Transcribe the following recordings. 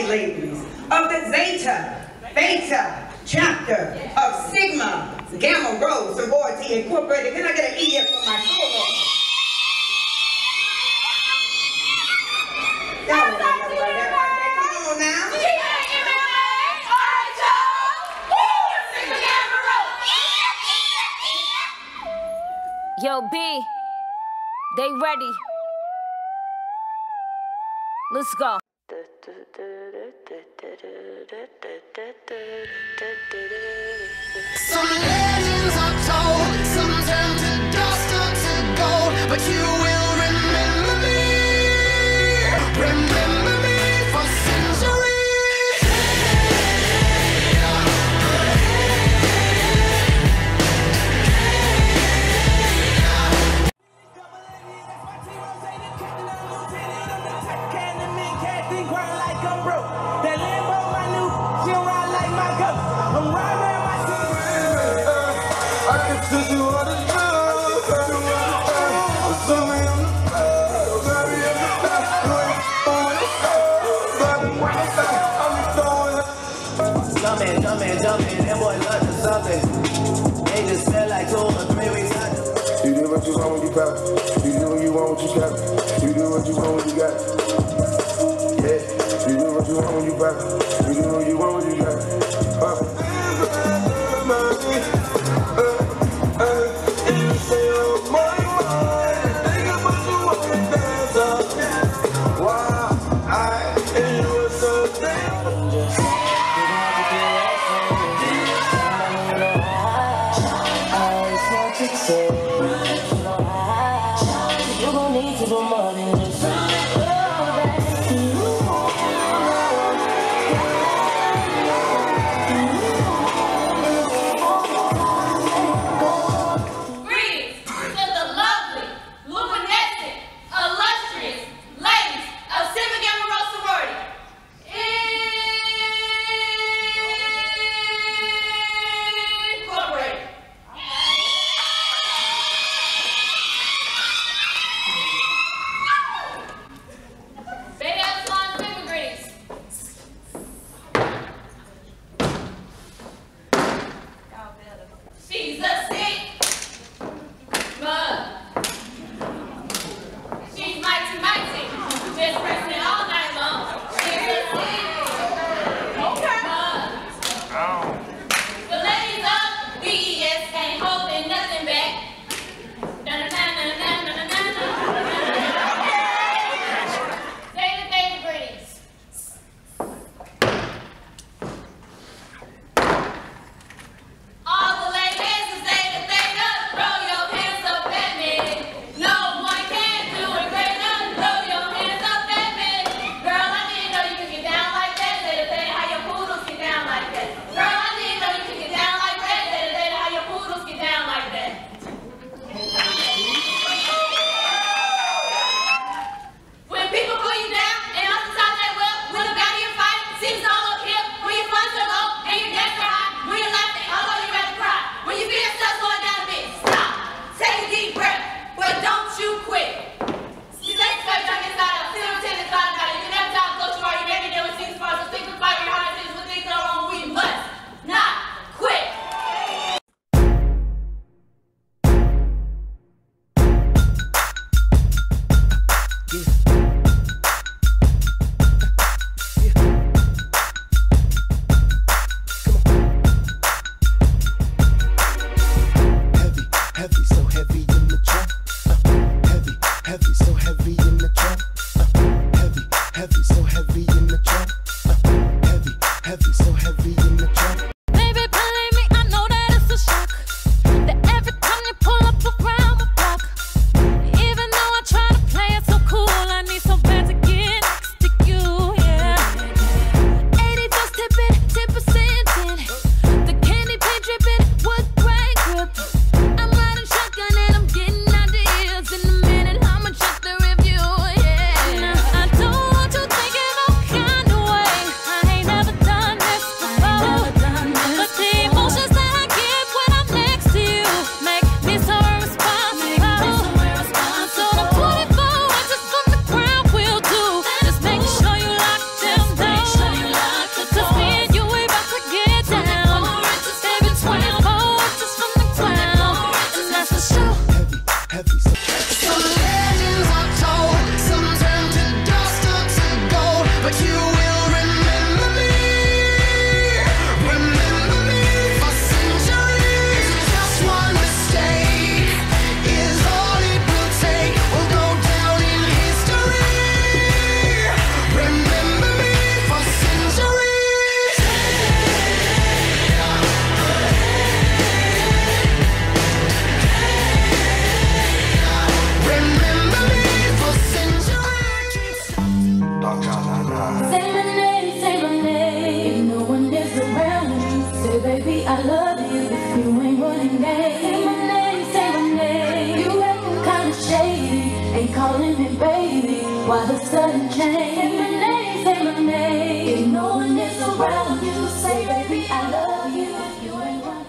lovely ladies of the Zeta Theta chapter of Sigma Gamma Rho Sorority Incorporated. Can I get an E here for my solo? Y'all don't know nothing like that. Come on now. Yo, B, they ready. Let's go. Some legends are told, some turn to dust or to gold, but you will remember me for centuries. Jumping, that boy loves to something. They just felt like 2 or 3 weeks after. You do what you want when you pop. You do what you want when you got. You do what you want when you got. Yeah, you do what you want when you pop. You do what you want when you got. Take Say my name, say my name. If no one is around you, say baby I love you. If you ain't running game, say my name, say my name. You acting kinda shady, ain't calling me baby. Why the sudden change? Say my name, say my name. If no one is around you, say baby I love you. If you ain't running.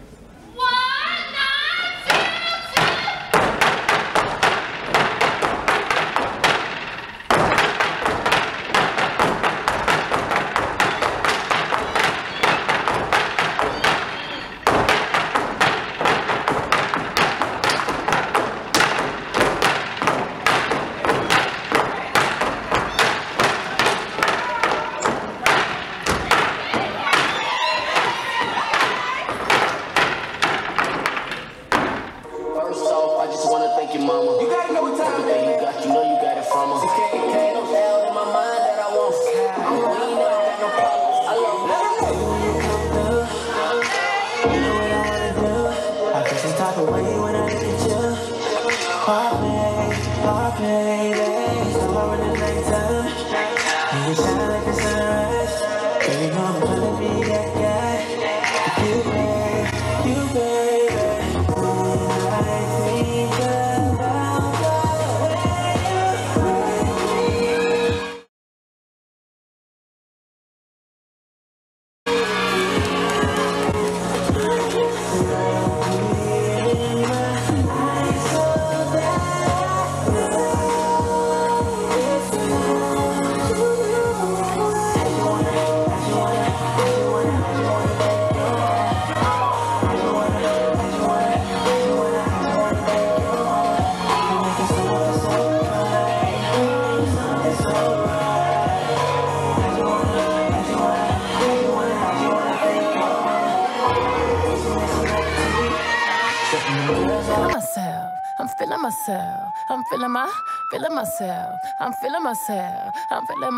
Feeling myself. I'm feeling myself. I'm feeling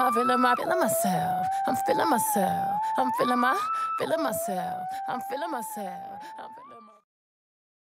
myself. I'm feeling myself. I'm feeling myself. I'm feeling myself. I'm feeling myself.